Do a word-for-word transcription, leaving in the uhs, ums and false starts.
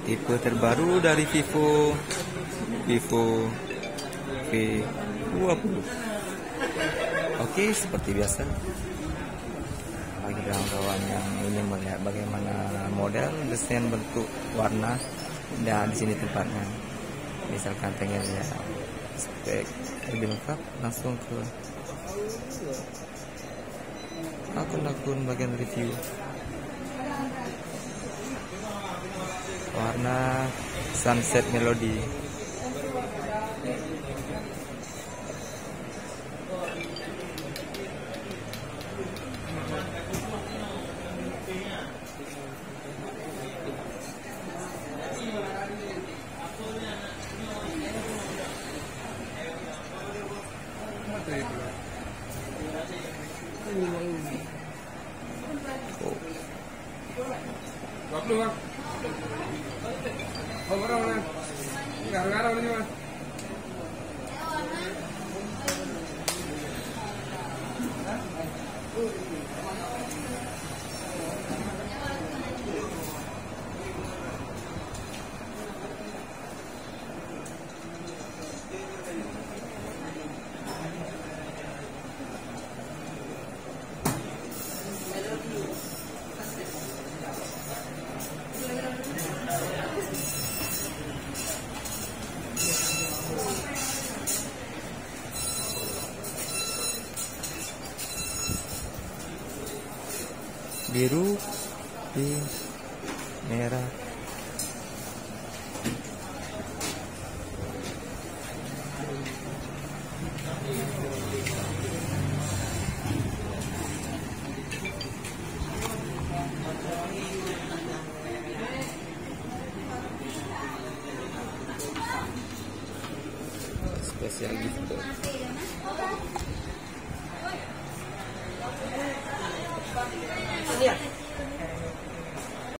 tipe terbaru dari Vivo Vivo V dua puluh. Oke, seperti biasa bagi kawan-kawan yang ingin melihat bagaimana model, desain, bentuk, warna, dan di sini tempatnya. Misalkan pengen lihat spek lebih lengkap, langsung ke akun-akun bagian review. Warna Sunset Melody. Oh. Oh, berapa nih? Ngarang-ngarang ini mas. Biru, pink, merah. Spesial gift. Iya.